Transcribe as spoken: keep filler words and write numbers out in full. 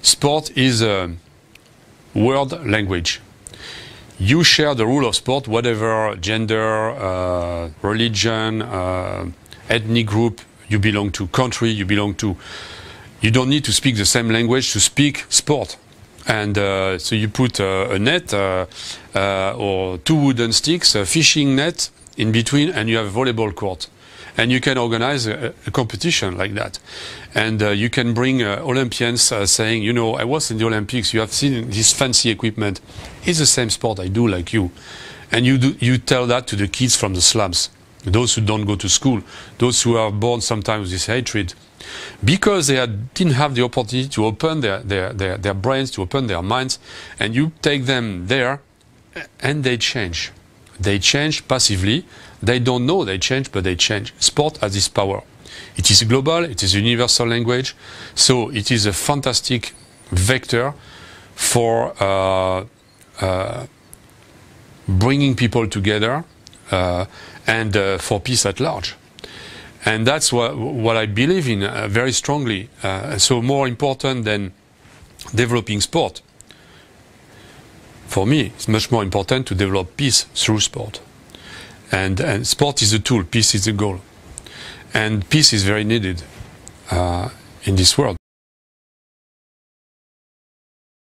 sport is a world language. You share the rule of sport, whatever gender, uh, religion, uh, ethnic group you belong to, country you belong to. You don't need to speak the same language to speak sport. And uh, so you put uh, a net uh, uh, or two wooden sticks, a fishing net in between, and you have a volleyball court. And you can organize a, a competition like that. And uh, you can bring uh, Olympians uh, saying, you know, I was in the Olympics, you have seen this fancy equipment. It's the same sport I do like you. And you, do, you tell that to the kids from the slums, those who don't go to school, those who are born sometimes with this hatred. Because they had, didn't have the opportunity to open their, their, their, their brains, to open their minds, and you take them there, and they change. They change passively. They don't know they change, but they change. Sport has this power. It is global, it is a universal language, so it is a fantastic vector for uh, uh, bringing people together uh, and uh, for peace at large. And that's what, what I believe in uh, very strongly. Uh, so more important than developing sport, for me, it's much more important to develop peace through sport. And, and sport is a tool, peace is the goal. And peace is very needed uh, in this world.